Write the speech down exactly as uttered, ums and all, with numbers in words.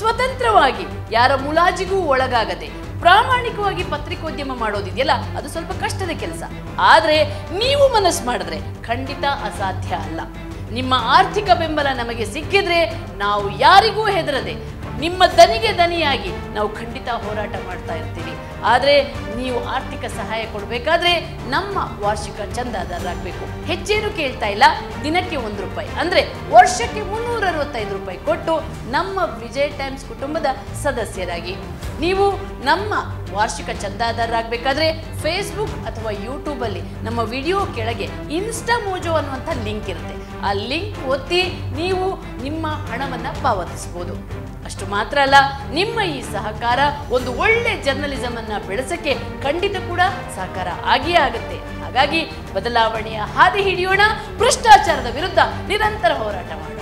ಸ್ವತಂತ್ರವಾಗಿ ಯಾರ ಮುಲಾಜಿಗೂ ಒಳಗಾಗದೆ ಪ್ರಾಮಾಣಿಕವಾಗಿ ಪತ್ರಿಕೋದ್ಯಮ ಮಾಡೋದಿದೆಯಲ್ಲ ಅದು ಸ್ವಲ್ಪ ಕಷ್ಟದ ಕೆಲಸ. ಆದರೆ ನೀವು ಮನಸ್ಸು ಮಾಡಿದ್ರೆ ಖಂಡಿತ ಅಸಾಧ್ಯ ಅಲ್ಲ. ನಿಮ್ಮ ಆರ್ಥಿಕ ಬೆಂಬಲ ನಮಗೆ ಸಿಕ್ಕಿದ್ರೆ ನಾವು ಯಾರಿಗೂ ಹೆದರದೆ ನಿಮ್ಮ ದನಿಗೆ ದನಿಯಾಗಿ ನಾವು ಖಂಡಿತ ಹೋರಾಟ ಮಾಡ್ತಾ ಇರ್ತೀವಿ. ಆದರೆ ನೀವು ಆರ್ಥಿಕ ಸಹಾಯ ಕೊಡಬೇಕಾದ್ರೆ ನಮ್ಮ ವಾರ್ಷಿಕ ಚಂದಾದಾರರಾಗಬೇಕು. ಹೆಚ್ಚೇನು ಕೇಳ್ತಾ ಇಲ್ಲ, ದಿನಕ್ಕೆ ಒಂದು ರೂಪಾಯಿ ಅಂದರೆ ವರ್ಷಕ್ಕೆ ಮುನ್ನೂರ ಅರವತ್ತೈದು ರೂಪಾಯಿ ಕೊಟ್ಟು ನಮ್ಮ ವಿಜಯ್ ಟೈಮ್ಸ್ ಕುಟುಂಬದ ಸದಸ್ಯರಾಗಿ. ನೀವು ನಮ್ಮ ವಾರ್ಷಿಕ ಚಂದಾದಾರರಾಗಬೇಕಾದ್ರೆ ಫೇಸ್ಬುಕ್ ಅಥವಾ ಯೂಟ್ಯೂಬಲ್ಲಿ ನಮ್ಮ ವಿಡಿಯೋ ಕೆಳಗೆ ಇನ್ಸ್ಟಾ ಮೋಜೋ ಅನ್ನುವಂಥ ಲಿಂಕ್ ಇರುತ್ತೆ. ಆ ಲಿಂಕ್ ಒತ್ತಿ ನೀವು ನಿಮ್ಮ ಹಣವನ್ನು ಪಾವತಿಸ್ಬೋದು. ಅಷ್ಟು ಮಾತ್ರ ಅಲ್ಲ, ನಿಮ್ಮ ಈ ಸಹಕಾರ ಒಂದು ಒಳ್ಳೆ ಜರ್ನಲಿಸಮ್ ಅನ್ನ ಬೆಳೆಸಕ್ಕೆ ಖಂಡಿತ ಕೂಡ ಸಹಕಾರ ಆಗಿಯೇ ಆಗುತ್ತೆ. ಹಾಗಾಗಿ ಬದಲಾವಣೆಯ ಹಾದಿ ಹಿಡಿಯೋಣ, ಭ್ರಷ್ಟಾಚಾರದ ವಿರುದ್ಧ ನಿರಂತರ ಹೋರಾಟ ಮಾಡೋಣ.